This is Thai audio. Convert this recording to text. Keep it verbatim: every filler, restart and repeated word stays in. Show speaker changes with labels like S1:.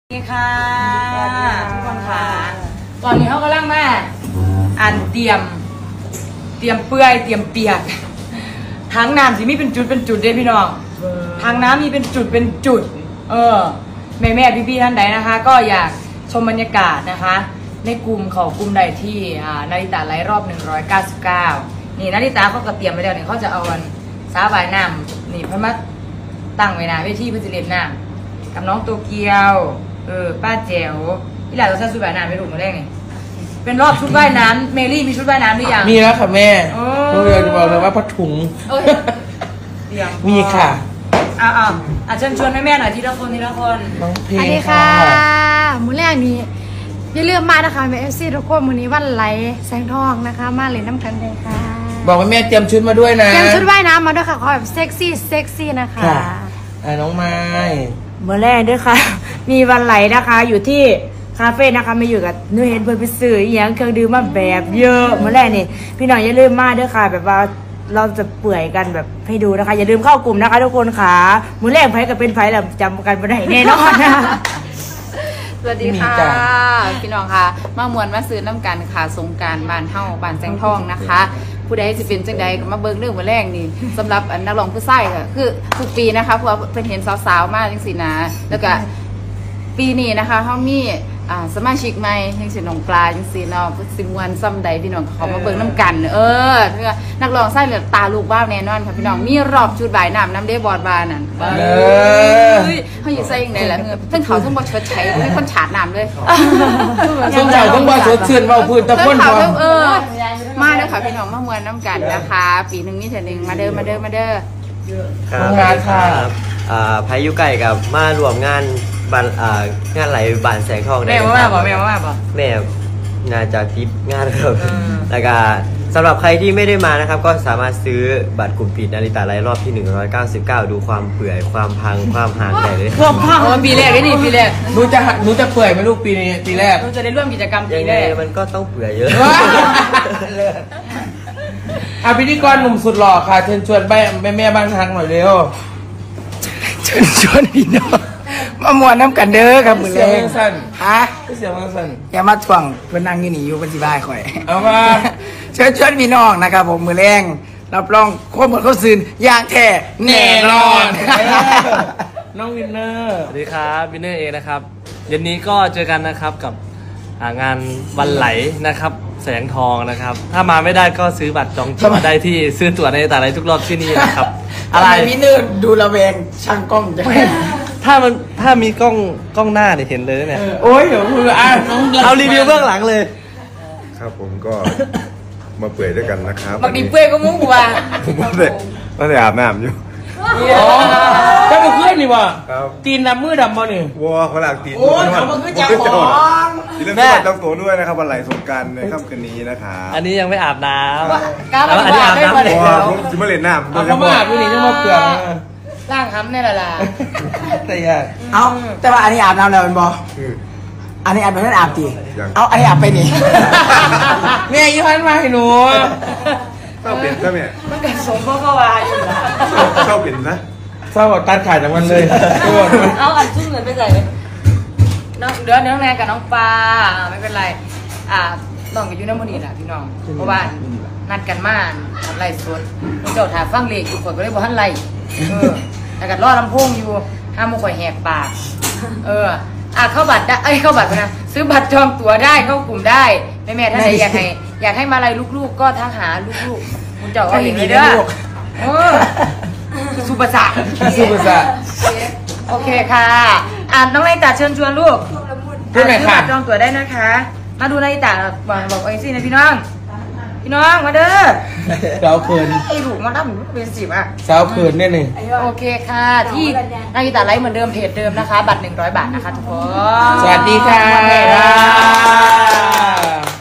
S1: สวัสดีค่ะทุกคนค่ะตอนนี้เขากำลังมาอ่านเตรียมเตรียมเปื่อยเตรียมเปียกทั้งน้ำสิมีเป็นจุดเป็นจุดเด้พี่น้องทั้งน้ำมีเป็นจุดเป็นจุดเออแม่แม่พี่พี่ท่านใดนะคะก็อยากชมบรรยากาศนะคะในกลุ่มเขากลุ่มใดที่อ่านาริตาไลฟ์รอบหนึ่งร้อยเก้าสิบเก้านี่นาริตาเขาก็เตรียมไปแล้วเนี่ยเขาจะเอาวันสาบายน้ำนี่เพิ่นมาตั้งไว้นะเวทีเพื่อจะเล่นน้ำกับน้องโตเกียวเออป้าแจ๋วพี่หลานเราใส่ชุดว่ายน้ำไปถูกมาได้ไงเป็นรอบชุดว่ายน้ำเมลี่มีชุดว่ายน้ำหรือยัง
S2: มีแล้วค่ะแม่ต้องเรียนจะบอกเลยว่าผ้าถุงมีค่ะ
S1: อ้าวอ้าวอาจารย์ชวนแม่แม่หน่อยทีละคนทีละคน
S2: น้องเพลง
S3: สวัสดีค่ะมื้อแรกนี้อย่าลืมมานะคะแม่เอฟซีทุกคนมื้อนี้วันไหลแสงทองนะคะมาเล่นน้ำกันเลยค่ะ
S2: บอกว่าแม่เตรียมชุดมาด้วยนะ
S3: เตรียมชุดว่ายน้ำมาด้วยค่ะขอแบบเซ็กซี่เซ็กซี่นะคะ
S2: อ่าน้องไม้
S4: เมื่อแรกด้วยค่ะมีวันไหลนะคะอยู่ที่คาเฟ่นะคะมาอยู่กับนุ้ยเห็นเพื่อนไปซื้ออย่างเครื่องดื่มมาแบบเยอะเมื่อแรกนี่พี่หน่อยอย่าลืมมาด้วยค่ะแบบว่าเราจะเปื่อยกันแบบให้ดูนะคะอย่าลืมเข้ากลุ่มนะคะทุกคนค่ะมื้อแรกไผ่กับเป็นไผ่แบบจำกันไม่ได้แน่นอนนะ
S5: สวัสดีค่ะพี่น้องค่ะมามวนมาซื้อน้ำกันค่ะสงการบ้านเฮาบ้านแสงทองนะคะผู้ใดจะเป็นจังใดก็มาเบิ่งเรื่องมาแรกนี่สำหรับนักร้องผู้ชายค่ะคือทุกปีนะคะเพราะเพิ่นเห็นสาวๆมากจังสินะแล้วก็ปีนี้นะคะเขามีอ่าสมาชิกใหม่ยังสิน้องปลาจังสิเนาะสิมวนซ้ำใดพี่น้องเขามาเบิ่งน้ำกันเออเพื่อนักร้องชายเหลือตาลูกบ้าแน่นอนค่ะพี่น้องมีรอบชุดบ่ายน้ำน้ำเดบอดบานั่นเออเขาอยู่ใส่ยังไงล่ะเงือทั้งเขาทั้งบ่เชิดใช้ทั้งคนฉาดน้ำเลย
S2: ทั้งเขาทั้งบ่สดชื่นเว้าพื้นตะคนหัว
S5: เออมาเด้อค่ะพี่น้องมามวนน้ำกันนะคะปีหนึ่งนี่เถอะหนึ่งมาเด้อมาเด้อมาเด้อ
S2: ครับงานค่ะ
S6: อ่าพายุไก่กับมารวมงานบ้านอ่างานไหลบ้านแสงทอง
S1: แม่ว่าบอกแม่ว่าบอก
S6: แม่น่าจะทิปงานครับแล้วก็สำหรับใครที่ไม่ได้มานะครับก็สามารถซื้อบัตรกลุ่มปิดนาริตาไลฟ์รอบที่หนึ่งร้อยเก้าสิบเก้าดูความเปื่อยความพังความห่างได้เลย
S1: ความพังปีแรกได้ดิปีแรก
S2: หนูจะหนูจะเปื่อยไหมลูกปีนี้ปีแรก
S1: หนูจะได้ร่วมกิจกรรมปีแรก
S6: มันก็ต้องเปื่อยเยอะ
S2: อ่ะพิธีกรหนุ่มสุดหล่อค่ะเชิญชวนแม่แม่บ้านทางหน่อยเร็ว
S4: เชิญชวนพี่น้องมามวนน้ำกันเด้อครับมือเล่น
S2: สั้น
S4: ฮะ
S2: เสียงสั้น
S4: อย่ามาถ่วงเพื่อนนั่งอยู่นี่อยู่เป็นสิบ้าข่อย
S2: เอามา
S4: เชิญชวนพี่น้องนะครับผมมือแรงรับรองโคตรหมดเขาซื้อย่างแท้แน่นอน
S2: น้องวินเนอร์
S7: สวัสดีครับวินเนอร์เอนะครับเย็นนี้ก็เจอกันนะครับกับงานวันไหลนะครับแสงทองนะครับถ้ามาไม่ได้ก็ซื้อบัตรจองตั๋วได้ที่ซื้อตั๋วในแต่ละทุกรอบที่นี่นะครับ
S4: อะไรพี่เนื้อดูระแวงช่างกล้องจะ
S7: ถ้ามันถ้ามีกล้องกล้องหน้าเนี่ยเห็นเลยเนี่ย
S2: โอ้ยเดี๋ยวมืออ่ะ
S7: เอารีวิวเบื้องหลังเลย
S8: ครับผมก็มาเปื่อยด้วยกันนะครับ
S1: บักดีเปื่อยก็มุ้งกว่า
S8: ผมไม่ได้ไม่ได้อาบน้ำอยู่
S2: ถ้าเป็นเพื่อนนี่วะตีนดำมือดำบ่นี่
S8: วัวเขาหลักตีน
S2: โอ้ยเขามาขึ้นจากของ
S8: แม่ต้องตัวด้วยนะครับวันไหลสงการในค่ำคืนนี้นะครับ
S7: อันนี้ยังไม่อาบน้ำ
S1: ก้าวอันนี้อาบน้ำ
S8: เลยผมจะมาเล่นน้ำ
S2: เขามาอาบอยู่นี่จะมาเปลือก
S1: ร่างคำนี่แหละล่ะ
S2: แต่ยาก
S4: เอาแต่ว่าอันนี้อาบน้ำแล้วเป็นบ่อันนี้อาบไปนั่นอาบตีเอาอันนี้อาบไปนี่
S2: แม่ยี่ห้อมาให้หนู
S8: เศร้าเปลี่ยนซะแม่
S1: มันกันสมเพราะเขาว่าอยู่นะ
S8: เศร้าเปลี่ยนนะ
S2: เศร้าตัดขาดจากมันเลย
S1: เอาอันชุ่มเงินไปใส่น้องเดือนน้องแนนกับน้องปลาไม่เป็นไรอ่าน้องกับยูน้ำมันนี่แหละพี่น้องเพราะว่านัดกันมาทำไรสดเจ้าถาฟังเลขอยู่คนก็เลยบอกท่านไรเออแต่กัดล่อลำโพงอยู่ห้ามมุขข่อยแหกปากเอออ่ะเข้าบัตรได้เอ้ยเข้าบัตรนะซื้อบัตรจองตั๋วได้เข้ากลุ่มได้แม่แม่ท่านใดอยากให้อยากให้มาอะไรลูกๆก็ทักหาลูกๆคุณเจ้าเอาอย่างนี้เด้อเออสุภาษา
S2: สุภาษา
S1: โอเคค่ะอ่านน้องไอตาเชิญชวนลูกซื้อบัตรจองตั๋วได้นะคะมาดูไอตาบอกบอกไอซี่นะพี่น้องพี่น้องมาเด้อ
S2: สาวเขิน
S1: ไอถูกมาดั้มเป็นสิบอ่ะ
S2: สาวเขินแน่หนึ่ง
S1: โอเคค่ะที่นาฬิตาไลฟ์เหมือนเดิมเพจเดิมนะคะบัตรหนึ่งร้อยบาทนะคะทุกคน
S2: สวัสดีค่ะ